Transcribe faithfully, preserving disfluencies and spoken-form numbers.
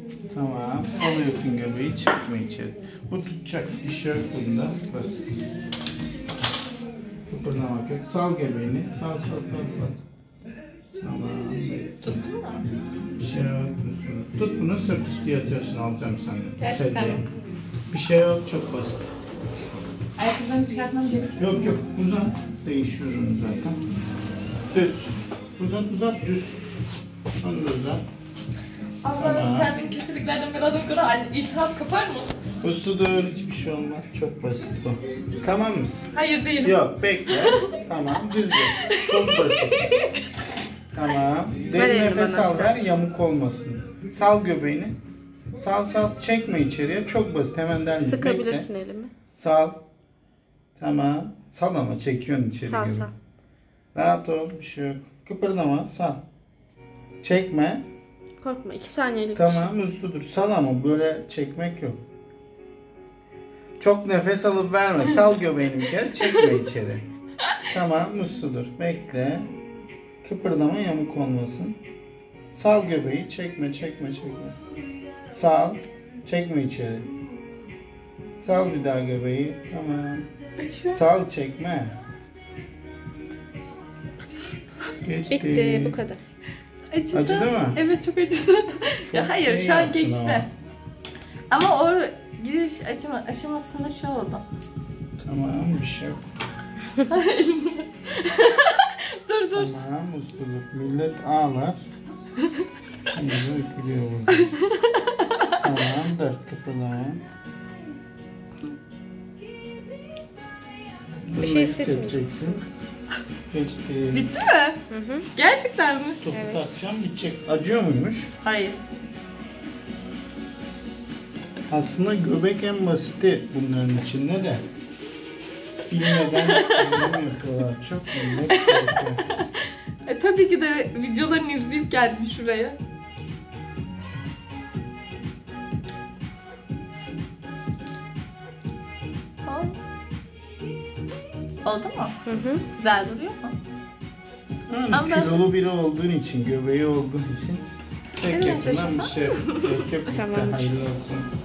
Tamam. Alıyorsun göbeği, çekme içeri. Bu tutacak bir şey yok bunda. Basit. Kıpırdamak yok. Sal göbeğini. Sal sal sal sal. Tamam. Tuttun mu? Bir şey yok. Tut bunu, sırt üstü yatıyorsun. Alacağım seni. Gerçekten mi? Bir şey yok, çok basit. Ayakkabılarını çıkartmam gerekiyor. Yok yok, uzat. Değişiyor onu zaten. Düz. Uzat uzat, düz. Onu da uzat. Allah'ım Tamam. kendin kötülüklerden beri adam kadar iltihap kapar mı? Usludur, hiçbir şey olmaz. Çok basit bu. Tamam mısın? Hayır değilim. Yok, bekle. Tamam, düz dur. Çok basit. Tamam. Ver Derin elini nefes bana al, ver, istersen. yamuk olmasın. Sal göbeğini. Sal sal, çekme içeriye. Çok basit, hemen delme. Sıkabilirsin Bekle. elimi. Sal. Tamam. Sal ama çekiyorsun içeri. Sal göbeği. sal. Rahat ol, bir şey yok. Kıpırdama, sal. Çekme. Korkma, iki saniyelik. Tamam, usludur. Sal ama böyle çekmek yok. Çok nefes alıp verme. Sal göbeğini bir kere, çekme içeri. Tamam, usludur. Bekle. Kıpırdama, yamuk olmasın. Sal göbeği, çekme, çekme, çekme. Sal, çekme içeri. Sal bir daha göbeği. Tamam. Açıyor. Sal, çekme. Geçti. Bitti, bu kadar. Acıdı. Acıdı mı? Evet, çok acıdı. Çok Ya hayır, şey şu an yaptın geçti. Ama o giriş aşama, aşamasında şey oldu. Tamam, bir şey yok. Dur dur. Tamam, usludur. Millet ağlar. Şimdi üflüyor burada. Tamam, da kıpırdama. Bir şey hissetmeyeceksin. Geçti. Bitti mi? Hı hı. Gerçekten mi? Topu Evet. atacağım, bitecek. Acıyor muymuş? Hayır. Aslında göbek en basiti bunların içinde de. Bilmeden yorum yapıyorlar. Çok millet korkuyor. E, tabii ki de videolarını izleyip geldim şuraya. Oldu mu? Hı hı. Güzel duruyor mu? Yani Ama ben- kilolu biri olduğun için, göbeği olduğun için tek Neden yakından bir şaşırdın? şey. Yok yok, bitti. Tamamdır. Hayırlı olsun.